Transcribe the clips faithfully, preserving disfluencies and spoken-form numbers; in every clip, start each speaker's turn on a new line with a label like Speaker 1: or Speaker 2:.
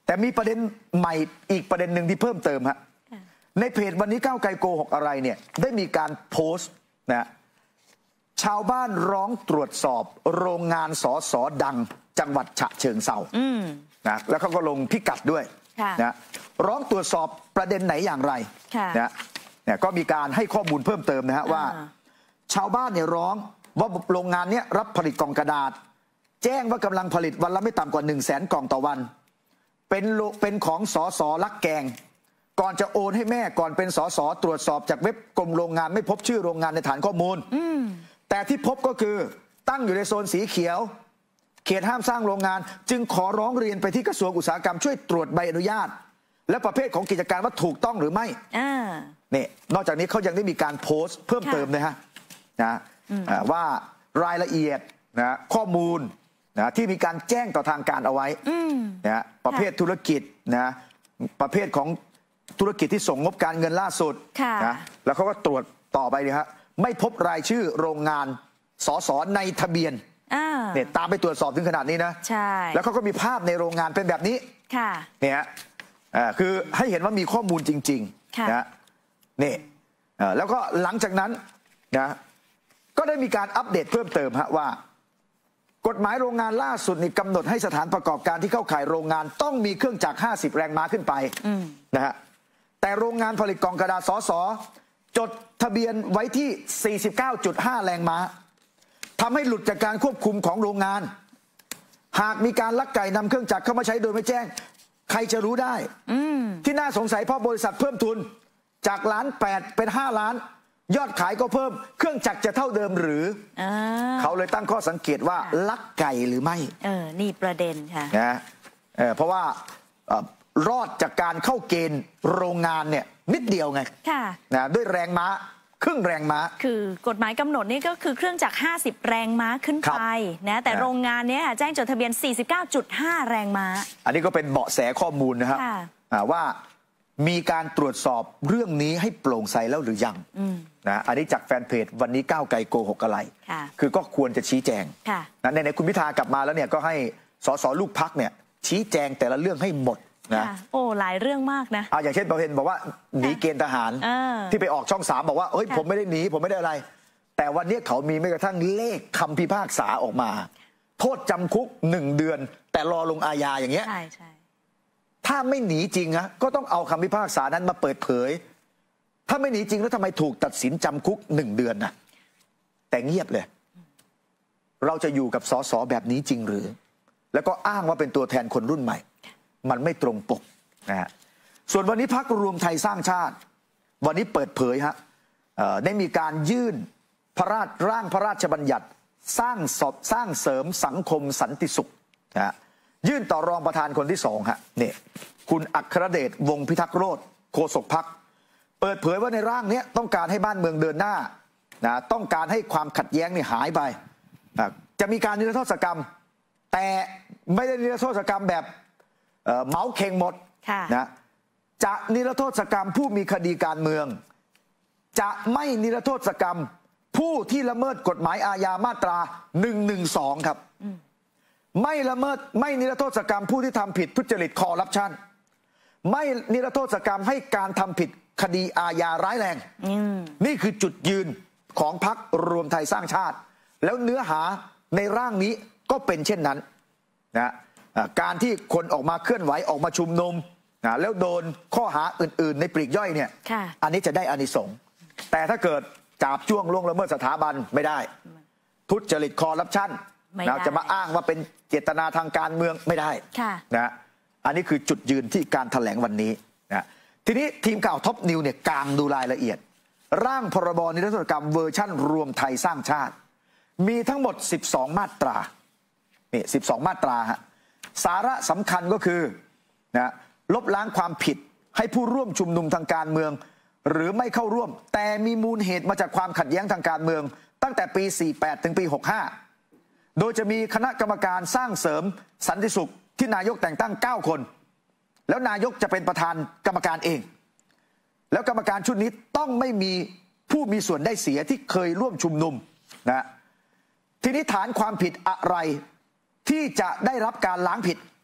Speaker 1: แต่มีประเด็นใหม่อีกประเด็นหนึ่งที่เพิ่มเติมฮะในเพจวันนี้ก้าวไกลโกหกอะไรเนี่ยได้มีการโพสต์นะชาวบ้านร้องตรวจสอบโรงงานสสดังจังหวัดฉะเชิงเทรานะแล้วเขาก็ลงพิกัดด้วยนะร้องตรวจสอบประเด็นไหนอย่างไรนะเนี่ยก็มีการให้ข้อมูลเพิ่มเติมนะฮะว่าชาวบ้านเนี่ยร้องว่าโรงงานนี้รับผลิตกล่องกระดาษแจ้งว่ากำลังผลิตวันละไม่ต่ำกว่าหนึ่งแสนกล่องต่อวันเป็นเป็นของสสลักแกงก่อนจะโอนให้แม่ก่อนเป็นสสตรวจสอบจากเว็บกรมโรงงานไม่พบชื่อโรงงานในฐานข้อมูลแต่ที่พบก็คือตั้งอยู่ในโซนสีเขียวเขตห้ามสร้างโรงงานจึงขอร้องเรียนไปที่กระทรวงอุตสาหกรรมช่วยตรวจใบอนุญาตและประเภทของกิจการว่าถูกต้องหรือไม่นี่นอกจากนี้เขายังได้มีการโพสต์เพิ่มเติมนะฮะนะว่ารายละเอียดนะข้อมูลนะที่มีการแจ้งต่อทางการเอาไว้นะประเภทธุรกิจนะประเภทของธุรกิจที่ส่งงบการเงินล่าสุดนะแล้วเขาก็ตรวจต่อไปนะฮะไม่พบรายชื่อโรงงานสสในทะเบียนเนี่ยตามไปตรวจสอบถึงขนาดนี้นะใช่แล้วเขาก็มีภาพในโรงงานเป็นแบบนี้ค่ะเนี่ยคือให้เห็นว่ามีข้อมูลจริงๆนะนี่แล้วก็หลังจากนั้นนะก็ได้มีการอัปเดตเพิ่มเติมฮะว่ากฎหมายโรงงานล่าสุดนี่กำหนดให้สถานประกอบการที่เข้าข่ายโรงงานต้องมีเครื่องจักรห้าสิบแรงม้าขึ้นไปนะฮะแต่โรงงานผลิตกล่องกระดาษสสจดทะเบียนไว้ที่ สี่สิบเก้าจุดห้า แรงม้าทำให้หลุดจากการควบคุมของโรงงานหากมีการลักไก่นำเครื่องจักรเข้ามาใช้โดยไม่แจ้งใครจะรู้ได้ที่น่าสงสัยเพราะบริษัทเพิ่มทุนจากล้านแปดเป็นห้าล้านยอดขายก็เพิ่มเครื่องจักรจะเท่าเดิมหรือเขาเลยตั้งข้อสังเกตว่าลักไก่หรือไม่เออนี่ประเด็นค่ะนะเออเพราะว่ารอดจากการเข้าเกณฑ์โรงงานเนี่ยนิดเดียวไงค่ะนะด้วยแรงม้าครึ่งแรงม้าคือกฎหมายกำหนดนี่ก็คือเครื่องจักรห้าสิบแรงม้าขึ้นไปนะแต่โรงงานนี้แจ้งจดทะเบียน สี่สิบเก้าจุดห้า แรงม้าอันนี้ก็เป็นเบาะแสข้อมูลนะครับว่ามีการตรวจสอบเรื่องนี้ให้โปร่งใสแล้วหรือยังนะอันนี้จากแฟนเพจวันนี้ก้าวไกลโกหกอะไรคือก็ควรจะชี้แจงนะในคุณพิธากลับมาแล้วเนี่ยก็ให้สสลูกพรรคเนี่ยชี้แจงแต่ละเรื่องให้หมดนะโอ้หลายเรื่องมากนะอ่าอย่างเช่นประเด็นบอกว่าหนีเกณฑ์ทหารที่ไปออกช่องสามบอกว่าเฮ้ยผมไม่ได้หนีผมไม่ได้อะไรแต่วันนี้เขามีแม้กระทั่งเลขคำพิพากษาออกมาโทษจำคุกหนึ่งเดือนแต่รอลงอาญาอย่างเงี้ยใช่ใช่ถ้าไม่หนีจริงนะก็ต้องเอาคำพิพากษานั้นมาเปิดเผยถ้าไม่หนีจริงแล้วทำไมถูกตัดสินจำคุกหนึ่งเดือนนะแต่เงียบเลยเราจะอยู่กับสสแบบนี้จริงหรือแล้วก็อ้างว่าเป็นตัวแทนคนรุ่นใหม่มันไม่ตรงปกนะฮะส่วนวันนี้พรรครวมไทยสร้างชาติวันนี้เปิดเผยฮะได้มีการยื่นพระราชร่างพระราชบัญญัติสร้างสอบสร้างเสริมสังคมสันติสุขนะฮะยื่นต่อรองประธานคนที่สองฮะนี่คุณอัครเดชวงศ์พิทักษ์โรจน์โฆษกพรรคเปิดเผยว่าในร่างนี้ต้องการให้บ้านเมืองเดินหน้านะต้องการให้ความขัดแย้งนี่หายไปนะจะมีการนิรโทษกรรมแต่ไม่ได้นิรโทษกรรมแบบเมาส์เข่งหมดนะจะนิรโทษกรรมผู้มีคดีการเมืองจะไม่นิรโทษกรรมผู้ที่ละเมิดกฎหมายอาญามาตราหนึ่งหนึ่งสองครับไม่ละเมิดไม่นิรโทษกรรมผู้ที่ทำผิดทุจริตคอร์รัปชันไม่นิรโทษกรรมให้การทำผิดคดีอาญาร้ายแรงนี่คือจุดยืนของพรรครวมไทยสร้างชาติแล้วเนื้อหาในร่างนี้ก็เป็นเช่นนั้นนะการที่คนออกมาเคลื่อนไหวออกมาชุมนุมนะแล้วโดนข้อหาอื่นๆในปลีกย่อยเนี่ยอันนี้จะได้อานิสงส์แต่ถ้าเกิดจับจ้วงล่วงละเมิดสถาบันไม่ได้ทุจริตคอร์รัปชันนะจะมาอ้างว่าเป็นเจตนาทางการเมืองไม่ได้นะอันนี้คือจุดยืนที่การแถลงวันนี้นะทีนี้ทีมข่าวท็อปนิวเนี่ยกางดูรายละเอียดร่างพรบนิรโทษกรรมเวอร์ชั่นรวมไทยสร้างชาติมีทั้งหมดสิบสองมาตรานี่สิบสองมาตราฮะสาระสำคัญก็คือนะลบล้างความผิดให้ผู้ร่วมชุมนุมทางการเมืองหรือไม่เข้าร่วมแต่มีมูลเหตุมาจากความขัดแย้งทางการเมืองตั้งแต่ปีสี่สิบแปดถึงปีหกสิบห้าโดยจะมีคณะกรรมการสร้างเสริมสันติสุขที่นายกแต่งตั้งเก้าคนแล้วนายกจะเป็นประธานกรรมการเองแล้วกรรมการชุดนี้ต้องไม่มีผู้มีส่วนได้เสียที่เคยร่วมชุมนุมนะทีนี้ฐานความผิดอะไรที่จะได้รับการล้างผิด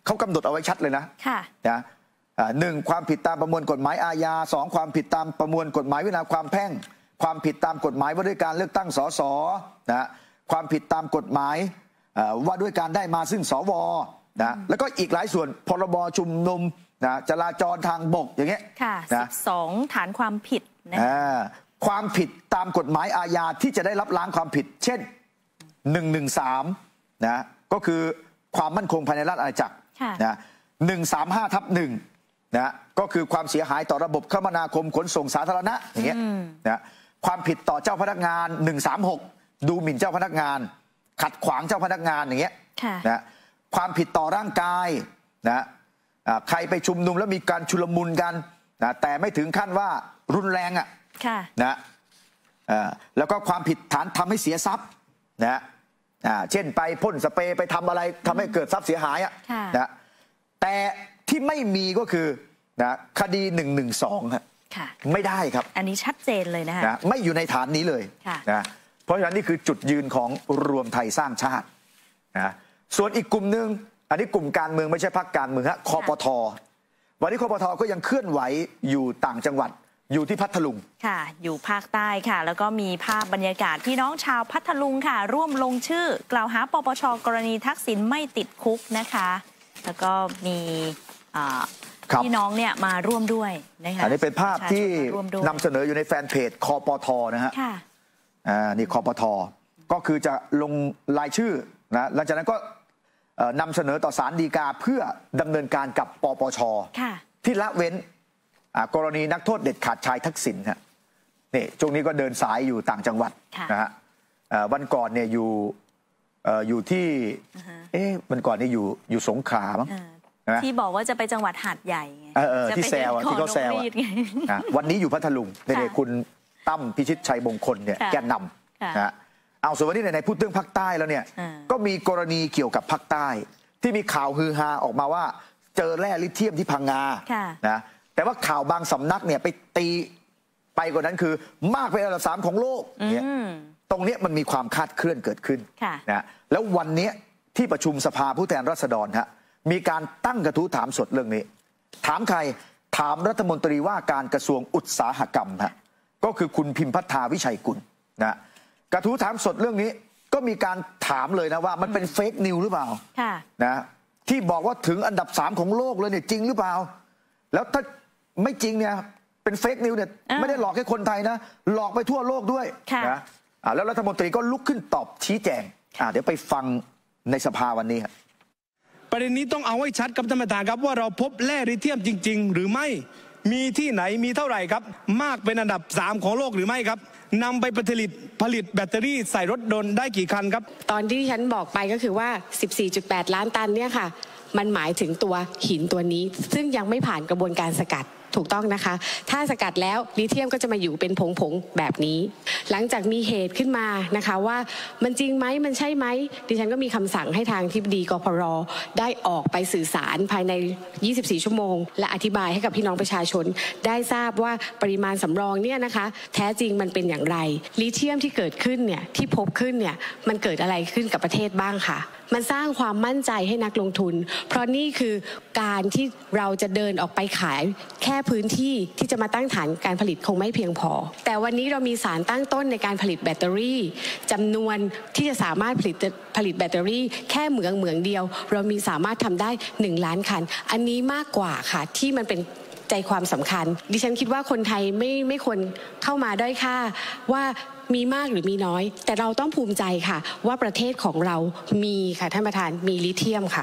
Speaker 1: เขากำหนดเอาไว้ชัดเลยนะนะหนึ่งความผิดตามประมวลกฎหมายอาญาสองความผิดตามประมวลกฎหมายวินัยความแพ่งความผิดตามกฎหมายว่าด้วยการเลือกตั้งสสนะความผิดตามกฎหมายว่าด้วยการได้มาซึ่งสวนะแล้วก็อีกหลายส่วนพรบชุมนุมนะจราจรทางบกอย่างเงี้ย
Speaker 2: ค่ะสิบสองฐานความผิดนะ
Speaker 1: ความผิดตามกฎหมายอาญาที่จะได้รับล้างความผิดเช่นหนึ่งหนึ่งสามนะก็คือความมั่นคงภายในราชอาณาจักรนะหนึ่งสามห้าทับหนึ่งนะก็คือความเสียหายต่อระบบคมนาคมขนส่งสาธารณะอย่างเงี้ยนะความผิดต่อเจ้าพนักงานหนึ่งสามหกดูหมิ่นเจ้าพนักงานขัดขวางเจ้าพนักงานอย่างเงี้ยนะความผิดต่อร่างกายนะใครไปชุมนุมแล้วมีการชุลมุนกันนะแต่ไม่ถึงขั้นว่ารุนแรงอ่ะนะแล้วก็ความผิดฐานทำให้เสียทรัพย์นะเช่นไปพ่นสเปรย์ไปทำอะไรทำให้เกิดทรัพย์เสียหายอ่ะนะแต่ที่ไม่มีก็คือนะคดีหนึ่งหนึ่งสองฮะไม่ได้ครับ
Speaker 2: อันนี้ชัดเจนเลยนะฮะ
Speaker 1: นะไม่อยู่ในฐานนี้เลยนะเพราะฉะนั้นนี่คือจุดยืนของรวมไทยสร้างชาตินะส่วนอีกกลุ่มหนึ่งอันนี้กลุ่มการเมืองไม่ใช่พรรคการเมืองฮะคปท.วันนี้คปท.ก็ยังเคลื่อนไหวอยู่ต่างจังหวัดอยู่ที่พัทลุง
Speaker 2: ค่ะอยู่ภาคใต้ค่ะแล้วก็มีภาพบรรยากาศพี่น้องชาวพัทลุงค่ะร่วมลงชื่อกล่าวหาปปช.กรณีทักษิณไม่ติดคุกนะคะแล้วก็มีพี่น้องเนี่ยมาร่วมด้วยนะคะ
Speaker 1: อันนี้เป็นภาพที่นำเสนออยู่ในแฟนเพจคปท.นะฮะอ่านี่คปท.ก็คือจะลงรายชื่อนะหลังจากนั้นก็นำเสนอต่อศาลฎีกาเพื่อดำเนินการกับปปช.ที่ละเว้นกรณีนักโทษเด็ดขาดชายทักษิณฮะนี่ช่วงนี้ก็เดินสายอยู่ต่างจังหวัดนะฮะวันก่อนเนี่ยอยู่อยู่ที่เอ๊ะวันก่อนเนี่ยอยู่อยู่สงขลามั้ง
Speaker 2: ที่บอกว่าจะไปจังหวัดหาดใหญ่ไง
Speaker 1: ที่แซวที่เขาแซววันนี้อยู่พัทลุงเนี่ยคุณตั้มพิชิตชัยมงคลเนี่ยแกนนำนะเอาส่วนวันนี้ในพูดเรื่องภาคใต้แล้วเนี่ยก็มีกรณีเกี่ยวกับภาคใต้ที่มีข่าวฮือฮาออกมาว่าเจอแร่ลิเธียมที่พังงานะแต่ว่าข่าวบางสำนักเนี่ยไปตีไปกว่านั้นคือมากเป็นอันดับสามของโลกเนี่ยตรงนี้มันมีความคาดเคลื่อนเกิดขึ้นนะแล้ววันนี้ที่ประชุมสภาผู้แทนราษฎรฮะมีการตั้งกระทู้ถามสดเรื่องนี้ถามใครถามรัฐมนตรีว่าการกระทรวงอุตสาหกรรมฮะก็คือคุณพิมพัฒนาวิชัยกุลนะกระทู้ถามสดเรื่องนี้ก็มีการถามเลยนะว่ามันเป็นเฟกนิวหรือเปล่านะที่บอกว่าถึงอันดับสามของโลกเลยเนี่ยจริงหรือเปล่าแล้วถ้าไม่จริงเนี่ยเป็นเฟกนิวเนี่ยไม่ได้หลอกแค่คนไทยนะหลอกไปทั่วโลกด้วยนะแล้วรัฐมนตรีก็ลุกขึ้นตอบชี้แจงเดี๋ยวไปฟังในสภาวันนี้ครับ
Speaker 3: ประเด็นนี้ต้องเอาให้ชัดกับท่านประธานครับว่าเราพบแร่ลิเธียมจริงๆหรือไม่มีที่ไหนมีเท่าไหร่ครับมากเป็นอันดับสามของโลกหรือไม่ครับนำไปผลิตผลิตแบตเตอรี่ใส่รถยนต์ได้กี่คันครับ
Speaker 4: ตอนที่ฉันบอกไปก็คือว่า สิบสี่จุดแปด ล้านตันเนี่ยค่ะมันหมายถึงตัวหินตัวนี้ซึ่งยังไม่ผ่านกระบวนการสกัดถูกต้องนะคะถ้าสกัดแล้วลิเธียมก็จะมาอยู่เป็นผงๆแบบนี้หลังจากมีเหตุขึ้นมานะคะว่ามันจริงไหมมันใช่ไหมดิฉันก็มีคำสั่งให้ทางที่ดีกพรได้ออกไปสื่อสารภายในยี่สิบสี่ชั่วโมงและอธิบายให้กับพี่น้องประชาชนได้ทราบว่าปริมาณสำรองเนี่ยนะคะแท้จริงมันเป็นอย่างไรลิเธียมที่เกิดขึ้นเนี่ยที่พบขึ้นเนี่ยมันเกิดอะไรขึ้นกับประเทศบ้างค่ะมันสร้างความมั่นใจให้นักลงทุนเพราะนี่คือการที่เราจะเดินออกไปขายแค่พื้นที่ที่จะมาตั้งฐานการผลิตคงไม่เพียงพอแต่วันนี้เรามีสารตั้งต้นในการผลิตแบตเตอรี่จำนวนที่จะสามารถผลิตผลิตแบตเตอรี่แค่เหมืองเหมืองเดียวเรามีสามารถทำได้หนึ่งล้านคันอันนี้มากกว่าค่ะที่มันเป็นใจความสำคัญดิฉันคิดว่าคนไทยไม่ไม่ควรเข้ามาด้อยค่าว่ามีมากหรือมีน้อยแต่เราต้องภูมิใจค่ะว่าประเทศของเรามีค่ะท่านประธานมีลิเธียมค่ะ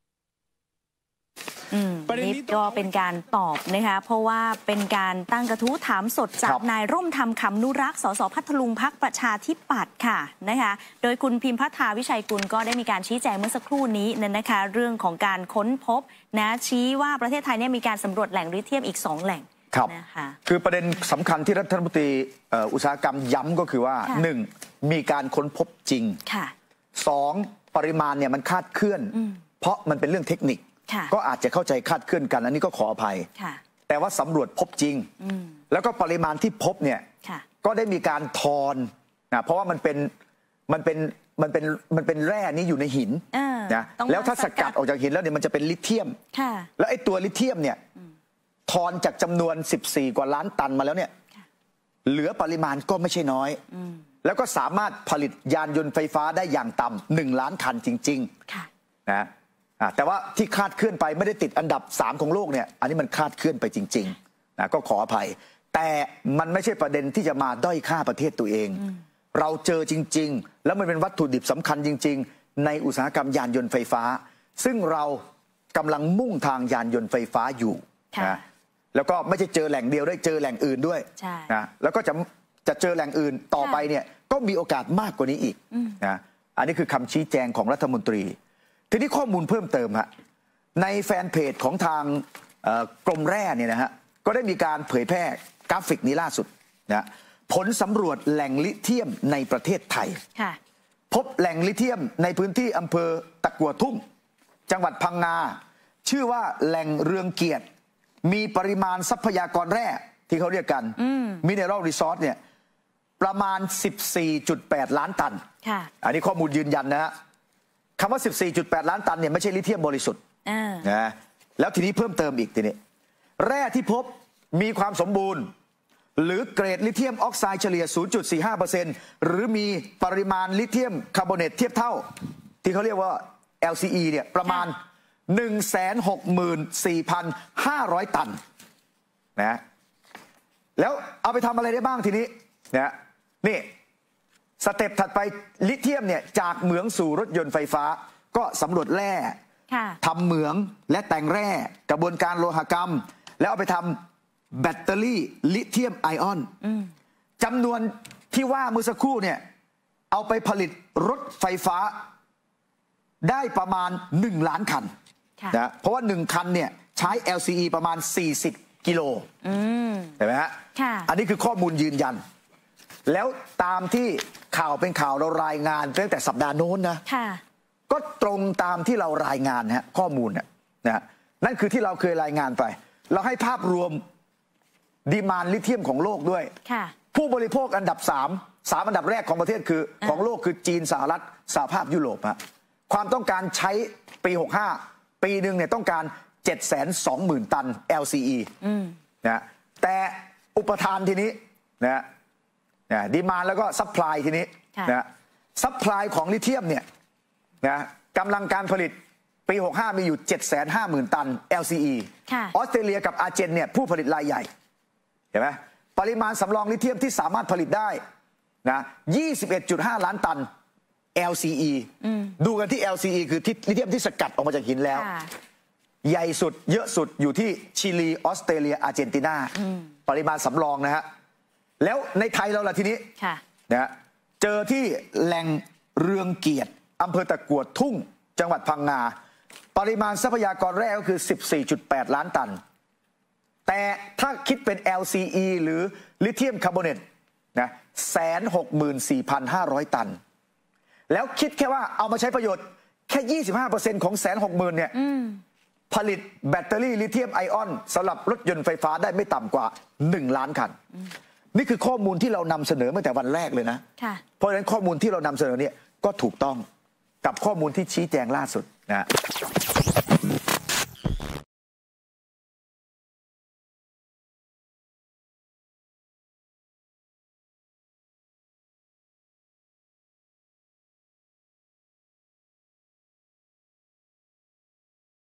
Speaker 2: นี่ก็เป็นการตอบนะคะเพราะว่าเป็นการตั้งกระทู้ถามสดจากนายร่มธรรมคำนุรักษ์สสพัทลุงพรรคประชาธิปัตย์ค่ะนะคะโดยคุณพิมพัฒนาวิชัยกุลก็ได้มีการชี้แจงเมื่อสักครู่นี้นะคะเรื่องของการค้นพบนะชี้ว่าประเทศไทยเนี่ยมีการสำรวจแหล่งลิเธียมอีกสองแหล่ง
Speaker 1: นะคะคือประเด็นสำคัญที่รัฐมนตรีอุตสาหกรรมย้ำก็คือว่าหนึ่งมีการค้นพบจริงสองปริมาณเนี่ยมันคาดเคลื่อนเพราะมันเป็นเรื่องเทคนิคก็อาจจะเข้าใจคาดเคลื่อนกันอันนี้ก็ขออภัยแต่ว่าสำรวจพบจริงแล้วก็ปริมาณที่พบเนี่ยก็ได้มีการทอนนะเพราะว่ามันเป็นมันเป็นมันเป็นมันเป็นแร่นี้อยู่ในหินนะแล้วถ้าสกัดออกจากหินแล้วเนี่ยมันจะเป็นลิเธียมแล้วไอ้ตัวลิเธียมเนี่ยทอนจากจำนวนสิบสี่กว่าล้านตันมาแล้วเนี่ยเหลือปริมาณก็ไม่ใช่น้อยแล้วก็สามารถผลิตยานยนต์ไฟฟ้าได้อย่างต่ำหนึ่งล้านคันจริงๆนะแต่ว่าที่คาดเคลื่อนไปไม่ได้ติดอันดับสามของโลกเนี่ยอันนี้มันคาดเคลื่อนไปจริงๆนะก็ขออภัยแต่มันไม่ใช่ประเด็นที่จะมาด้อยค่าประเทศตัวเองเราเจอจริงๆแล้วมันเป็นวัตถุดิบสำคัญจริงๆในอุตสาหกรรมยานยนต์ไฟฟ้าซึ่งเรากำลังมุ่งทางยานยนต์ไฟฟ้าอยู่นะแล้วก็ไม่ใช่เจอแหล่งเดียวได้เจอแหล่งอื่นด้วยนะแล้วก็จะจะเจอแหล่งอื่นต่อไปเนี่ยก็มีโอกาสมากกว่านี้อีกนะอันนี้คือคำชี้แจงของรัฐมนตรีทีนี้ข้อมูลเพิ่มเติมฮะในแฟนเพจของทางกรมแร่เนี่ยนะฮะก็ได้มีการเผยแพร่กราฟิกนี้ล่าสุดนะผลสำรวจแหล่งลิเธียมในประเทศไทยพบแหล่งลิเธียมในพื้นที่อำเภอตะกั่วทุ่งจังหวัดพังงาชื่อว่าแหล่งเรืองเกียรติมีปริมาณทรัพยากรแร่ที่เขาเรียกกันมิเนอรัลรีซอร์สเนี่ยประมาณ สิบสี่จุดแปด ล้านตันอันนี้ข้อมูลยืนยันนะฮะคำว่า สิบสี่จุดแปด ล้านตันเนี่ยไม่ใช่ลิเธียมบริสุทธิ์นะแล้วทีนี้เพิ่มเติมอีกทีนี้แร่ที่พบมีความสมบูรณ์หรือเกรดลิเธียมออกไซด์เฉลี่ย ศูนย์จุดสี่ห้าเปอร์เซ็นต์ หรือมีปริมาณลิเธียมคาร์บอเนตเทียบเท่าที่เขาเรียกว่า แอล ซี อี เนี่ยประมาณ หนึ่งแสนหกหมื่นสี่พันห้าร้อย ตันนะแล้วเอาไปทำอะไรได้บ้างทีนี้นะนี่สเต็ปถัดไปลิเธียมเนี่ยจากเหมืองสู่รถยนต์ไฟฟ้าก็สำรวจแร่ทำเหมืองและแต่งแร่กระบวนการโลหกรรมแล้วเอาไปทำแบตเตอรี่ลิเธียมไอออนจำนวนที่ว่าเมื่อสักครู่เนี่ยเอาไปผลิตรถไฟฟ้าได้ประมาณหนึ่งล้านคันนะเพราะว่าหนึ่งคันเนี่ยใช้ แอล ซี อี ประมาณสี่สิบกิโลเห็นไหมฮะอันนี้คือข้อมูลยืนยันแล้วตามที่ข่าวเป็นข่าวเรารายงานตั้งแต่สัปดาห์โน้นนะก็ตรงตามที่เรารายงานฮะข้อมูลเนี่ยนะนั่นคือที่เราเคยรายงานไปเราให้ภาพรวมดีมานด์ลิเธียมของโลกด้วยผู้บริโภคอันดับสามสามอันดับแรกของประเทศคือของโลกคือจีนสหรัฐสหภาพยุโรปฮะความต้องการใช้ปีหกสิบห้าปีหนึ่งเนี่ยต้องการ เจ็ดแสนสองหมื่น ตัน แอล ซี อี นะแต่อุปทานทีนี้นะนะดีมานด์แล้วก็ซัพพลายทีนี้นะซัพพลายของลิเธียมเนี่ยนะกำลังการผลิตปีหกสิบห้ามีอยู่ เจ็ดแสนห้าหมื่น ตัน แอล ซี อี ออสเตรเลียกับอาร์เจนเนี่ยผู้ผลิตรายใหญ่เห็นไหมปริมาณสำรองลิเธียมที่สามารถผลิตได้นะ ยี่สิบเอ็ดจุดห้า ล้านตัน แอล ซี อี ดูกันที่ แอล ซี อี คือที่ลิเธียมที่สกัดออกมาจากหินแล้วใหญ่สุดเยอะสุดอยู่ที่ชิลีออสเตรเลียอาร์เจนตินาปริมาณสำรองนะฮะแล้วในไทยเราล่ะทีนี้นะเจอที่แหล่งเรืองเกียรติอำเภอตะกั่วทุ่งจังหวัดพังงาปริมาณทรัพยากรแร่ก็คือ สิบสี่จุดแปด ล้านตันแต่ถ้าคิดเป็น แอล ซี อี หรือลิเธียมคาร์บอเนตนะ หนึ่งแสนหกหมื่นสี่พันห้าร้อย ตันแล้วคิดแค่ว่าเอามาใช้ประโยชน์แค่ ยี่สิบห้าเปอร์เซ็นต์ ของ หนึ่งแสนหกหมื่น เนี่ยผลิตแบตเตอรี่ลิเธียมไอออนสำหรับรถยนต์ไฟฟ้าได้ไม่ต่ำกว่าหนึ่งล้านคันนี่คือข้อมูลที่เรานำเสนอตั้งแต่วันแรกเลยนะเพราะฉะนั้นข้อมูลที่เรานำเสนอเนี่ยก็ถูกต้องกับข้อมูลที่ชี้แจงล่าสุดนะ